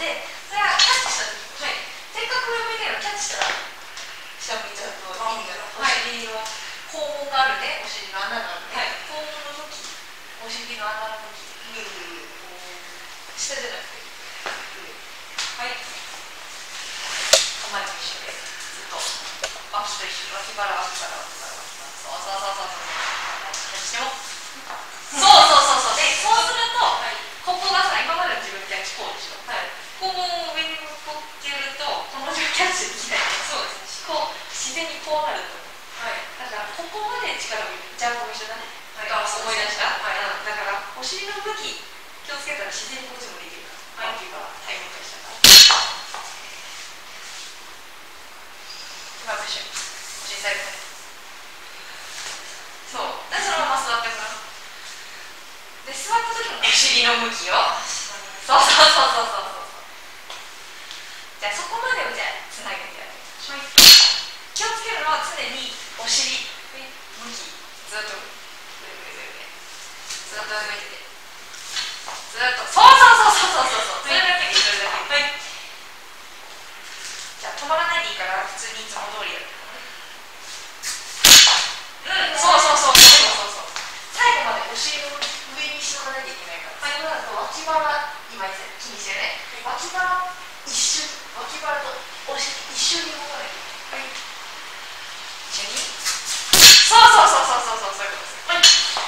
で、それはキャッチした時、はい、せっかく上向いてるのキャッチしたら下向いちゃうと意味がない。お尻の肛門があるね、お尻の穴があるね、はい、肛門の向き、お尻の穴の向き、下じゃなくてはい、前と一緒でずっと脇と一緒に脇腹脇腹脇腹そうそうそうそうそうそうで、そうすると、はい、ここがさ、今までの自分キャッチこうでしょ、はい、肛門を上に向けるとこの状況キャッチできない。そうですね、こう自然にこうなると、はい、だからここまで力を入れる。ジャンプも一緒だね、はい、あ、思い出した、はい、だからお尻の向き気をつけたら自然にこっちもできるから、脇が体温化したから今と一緒にお尻最後までそうで、そのまま座ってもらう。で、座った時のお尻の向きをそうじゃあそこまでをじゃあつなげてやる。気をつけるのは常にお尻向きずっと上ずっと上向いててずっとそうそれだけでそれだけ、はい、じゃあ止まらないでいいから普通にいつも通りやる。そう最後までお尻の上にしとかないといけないから、そうなると脇腹今気にしてね、脇腹一瞬、脇腹とお尻一緒に動かないといけない。はい、一緒にそういうことです。はい、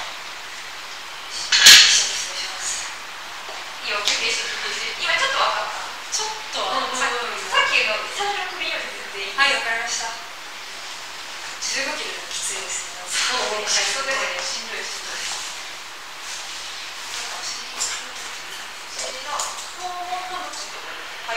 いいよ、休憩して今ちょっと分かった。ちょっとさっきの最初の首より全然いい。はい、分かりました。15キロできついですね。そうね、しんどいしんどい。お尻の肛門の向きとかに、はい。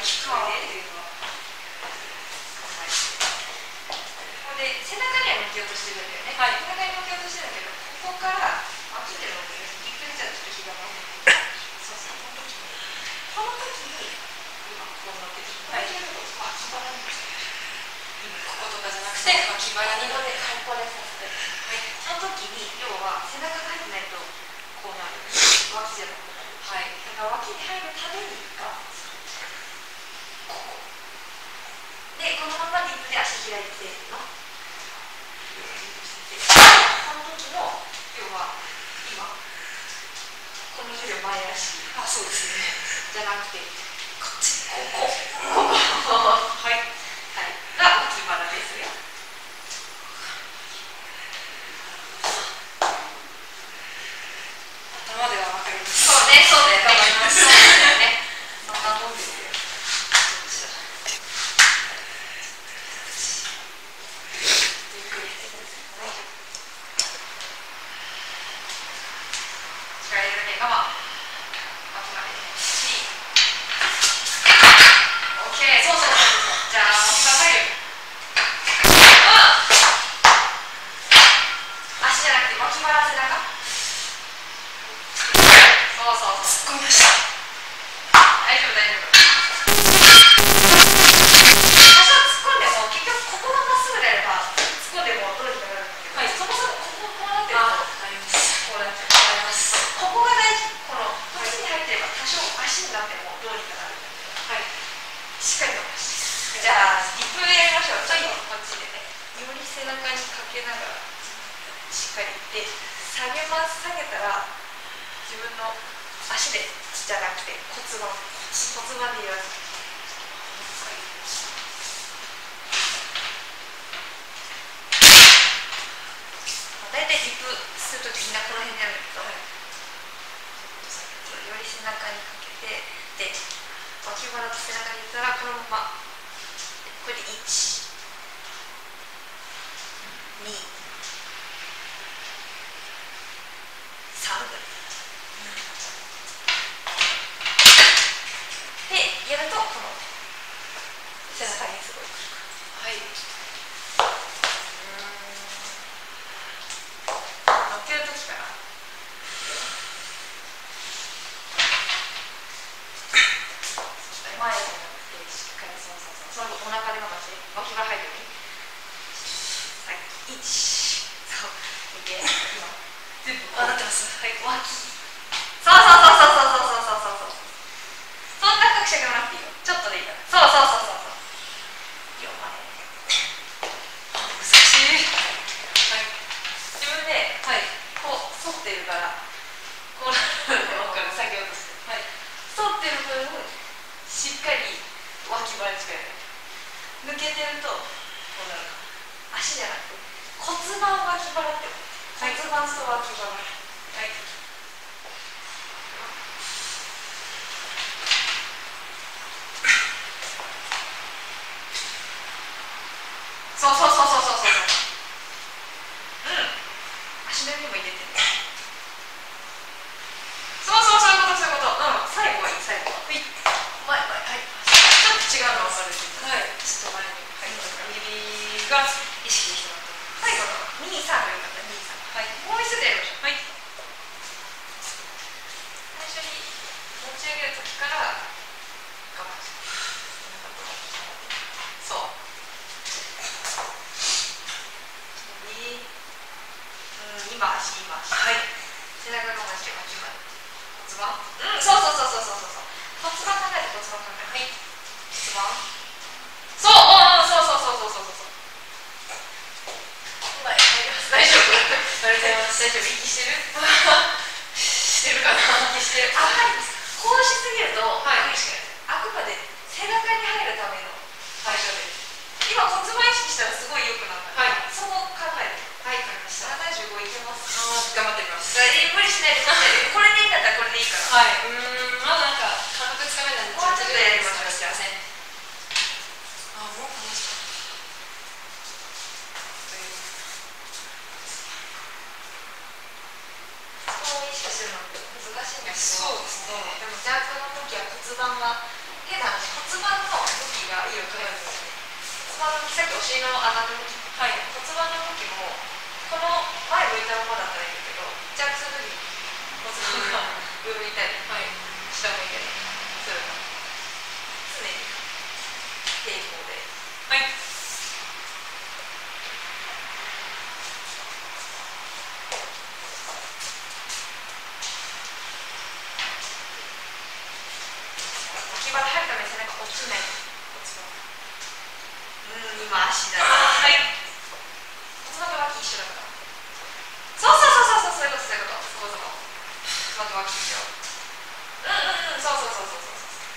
聞こえでっていうのはこれで背中には向き落としてるんだよね。はい、背中に向き落としてるんだけど、ここから切ってるのでびっくりしたらちょっと膝がそうそう、この時に今こうなってる。はい、脇腹にこことかじゃなくて脇腹にここでさせて、はい、その時に要は背中が入ってないとこうなる、脇じゃなくて、はい、だから脇に入るためにがここで、このままディップで足開いてのその時の要は今この手で前足、あ、そうですね、じゃなくてこっち、ここはい、はい、が脇腹ですよ。頭では分かります。そうね、そうだよね、頑張ります。そうだよね、そんなもんですよ。 そうですね。でもジャークの時は骨盤が変な話、骨盤の向きがいいよくないんですよね。骨盤の向き、さっきお尻の穴の向き、はい、骨盤の向きもこの前向いたままだったらいいんだけど、ジャンプするときに骨盤が上向いたり、はい、下向いたりするの常に平行で、はい、脇腹入るために背中落ちない。今足だね。はい。骨盤と脇一緒だから。そうそうそうそう、そういうことそういうこと。そこそこ。骨盤と脇一緒。そうそうそうそうそう。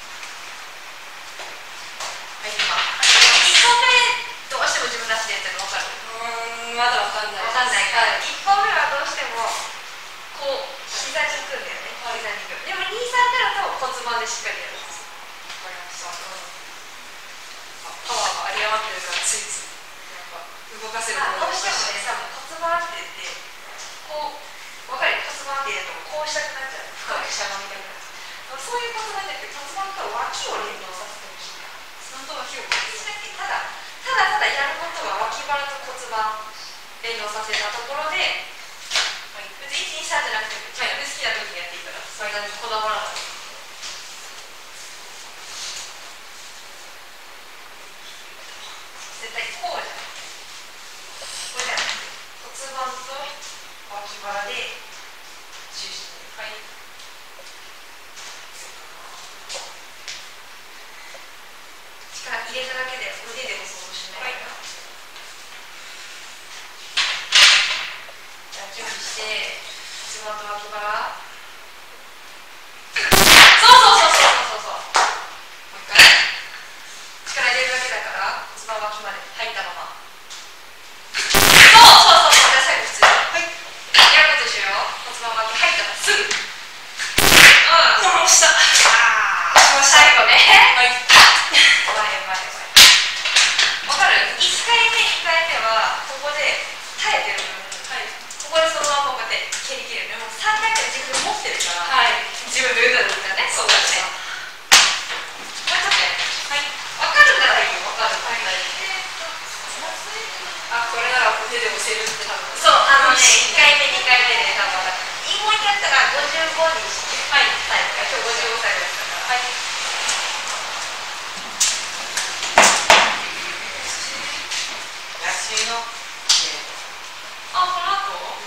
はい、今。1本目どうしても自分の足でやってるの分かる？ まだ分かんない。 分かんないから。1本目はどうしてもこう膝に行くんだよね。膝に行く。でも2、3になると骨盤でしっかりやるんです。わかりました。パワーが有り余ってるからついつい動かせる。どうしてもね、多分骨盤って言ってこう分かる？骨盤って言うとこうしたくなっちゃう。深くしゃがみたくなっちゃう。そういう骨盤じゃなくて骨盤と脇を連動させてほしい。骨盤と脇をただやることは脇腹と骨盤連動させたところで、はい、別に1、2、3じゃなくて自分で好きな時にやっていいから、それなりにこだわらない。絶対こうじゃん。これじゃなくて骨盤と脇腹で中心に、はい、力入れただけで腕でも想像しないから、はい、じゃあ準備して骨盤と脇腹、そうもう一回力入れるだけだから骨盤脇まで入ったまま、そうじゃあ最後普通に、はい、やること一緒よ。骨盤脇入ったらすぐ押した。最後ね、はい、わかる？ 1 回目、2回目はここで耐えてる分、はい、ここでそのままこうやって蹴り切れる。でも3回目自分で持ってるから、はい、自分で打った時からね、そうだね。もうちょっとね、はい、わかるならいいよ、わかる。はい、あ、これなら手で押せるって多分。そう、1回目、2回目で多分分かる。もう1回やったら55にして、はい、今日55歳ですから、はい。安いの。あ、この後？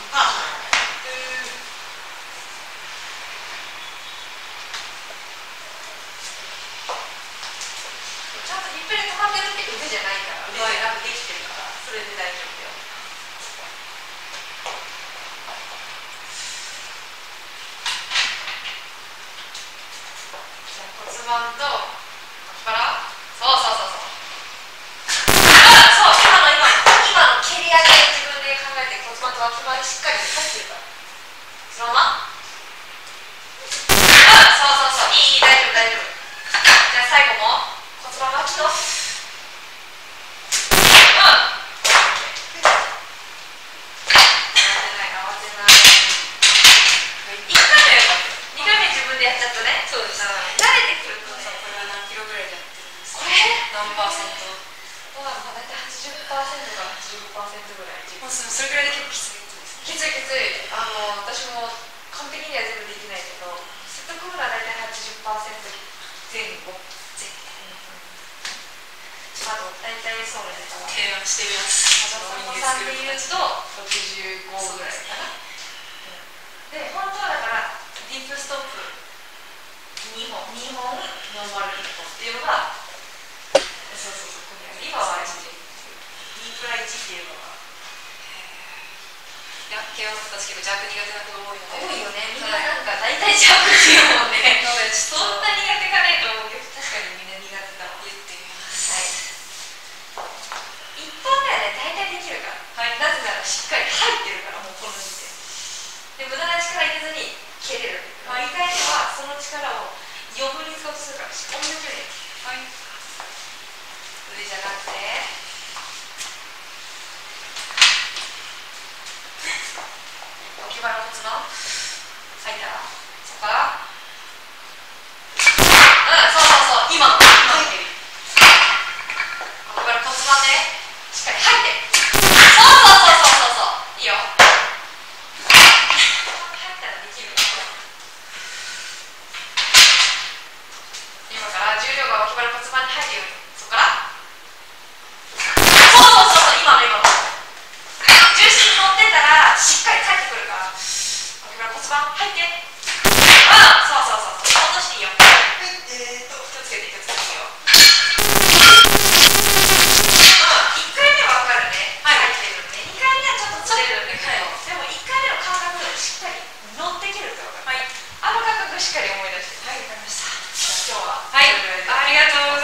ちゃんとヒップで止まってるって腕じゃないから、腕じゃなくできてるから、それで大丈夫よ。じゃあ骨盤と脇腹、そう今の蹴り上げ自分で考えて骨盤と脇腹しっかり入ってるから、そのままそういい大丈夫。じゃあ最後も骨盤脇と慌てない。1回目はよかった。2回目自分でやっちゃったね。そうです。慣れてくるとね。これは何キロぐらいでやってるんですか？これ何パーセント？大体 80% から 85% ぐらい。それぐらいで結構きついですね。きつい。私も完璧には全部できないけど、セット組むのは大体 80% 前後。大体そうね。提案してみます。さんで言うと65ぐらいかな。で、本当はだからディープストップ2本、ノーマル1本っていうのが、今は1で、2プラ1っていうのが。いや、毛の形結構弱苦手な子供多いよね。みんななんか大体弱っていうもんね。そんな苦手かねえと思うけど、確かにみんな苦手だわ。言ってみます。はい。1本目はね、大体できるから。はい。なぜならしっかり入ってるから、もうこの時点で。無駄な力入れずに蹴れる。2回目はその力を余分に使おうとするから。 脇腹骨盤に入るように、そこからそうそうそう、今の重心乗ってたらしっかり帰ってくるから、脇腹骨盤入って、そうそうそうそう、戻していいよ。気をつけて気をつけていいよ。1回目は分かるね、入ってるのね。2回目はちょっとずれるんだけど、でも1回目の感覚しっかり乗ってきるって分かる。あの感覚しっかり思い出して。はい、分かりました。じゃあ今日は、はい、ありがとうございます。